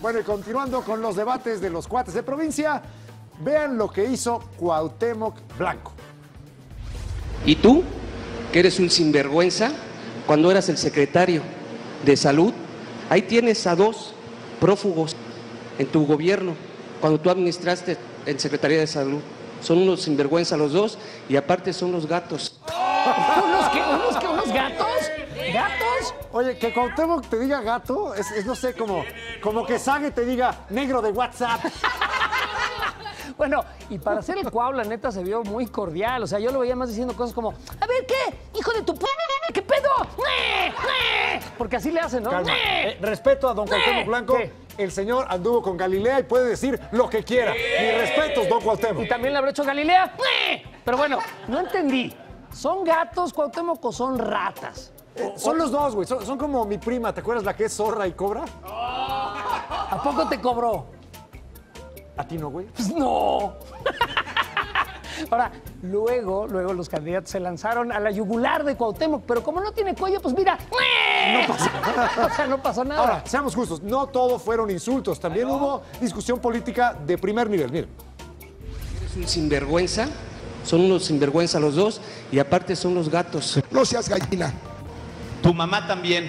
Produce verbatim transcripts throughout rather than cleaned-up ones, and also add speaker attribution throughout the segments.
Speaker 1: Bueno, y continuando con los debates de los cuates de provincia, vean lo que hizo Cuauhtémoc Blanco.
Speaker 2: ¿Y tú, que eres un sinvergüenza, cuando eras el secretario de Salud, ahí tienes a dos prófugos en tu gobierno, cuando tú administraste en Secretaría de Salud? Son unos sinvergüenza los dos y aparte son los gatos.
Speaker 3: ¿Unos qué? ¿Unos qué? ¿Unos gatos? ¿Gatos?
Speaker 1: Oye, que Cuauhtémoc te diga gato, es, es no sé, como, como que Sague te diga negro de WhatsApp.
Speaker 3: Bueno, y para hacer el Cuau, la neta, se vio muy cordial. O sea, yo lo veía más diciendo cosas como, a ver, ¿qué? Hijo de tu p... ¿Qué pedo? Porque así le hacen, ¿no?
Speaker 1: Calma. Eh, respeto a don Cuauhtémoc Blanco.
Speaker 3: ¿Qué?
Speaker 1: El señor anduvo con Galilea y puede decir lo que quiera. Mis respetos, don Cuauhtémoc.
Speaker 3: ¿Y también le habrá hecho Galilea? Pero bueno, no entendí. ¿Son gatos, Cuauhtémoc, o son ratas?
Speaker 1: Eh, son los dos, güey. Son, son como mi prima. ¿Te acuerdas la que es zorra y cobra?
Speaker 3: ¿A poco te cobró?
Speaker 1: ¿A ti no, güey?
Speaker 3: Pues no. Ahora, luego, luego los candidatos se lanzaron a la yugular de Cuauhtémoc, pero como no tiene cuello, pues mira, no pasó nada. O sea, no pasó nada.
Speaker 1: Ahora, seamos justos, no todo fueron insultos. También hubo discusión política de primer nivel. Miren.
Speaker 2: Eres un sinvergüenza, son unos sinvergüenza los dos y aparte son los gatos.
Speaker 4: No seas gallina.
Speaker 5: Tu mamá también.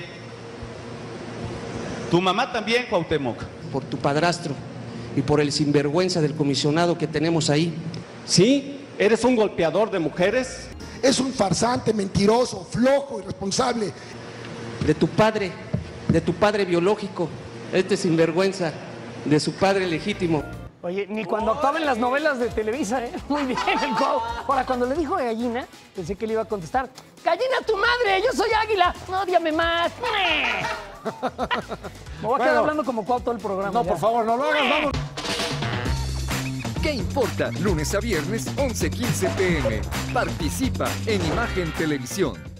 Speaker 5: Tu mamá también, Cuauhtémoc.
Speaker 2: Por tu padrastro y por el sinvergüenza del comisionado que tenemos ahí.
Speaker 5: ¿Sí? ¿Eres un golpeador de mujeres?
Speaker 4: Es un farsante, mentiroso, flojo, irresponsable.
Speaker 2: De tu padre, de tu padre biológico, este sinvergüenza, de su padre legítimo.
Speaker 3: Oye, ni cuando actuaba en las novelas de Televisa, ¿eh? Muy bien, el Cuau. Ahora, cuando le dijo a gallina, pensé que le iba a contestar, ¡gallina tu madre! ¡Yo soy águila! ¡No, dígame más! Me voy a
Speaker 1: Bueno.
Speaker 3: quedar hablando como Cuau todo el programa.
Speaker 1: No,
Speaker 3: ya.
Speaker 1: por favor, no lo hagas, vamos.
Speaker 6: ¿Qué importa? Lunes a viernes, once quince p m Participa en Imagen Televisión.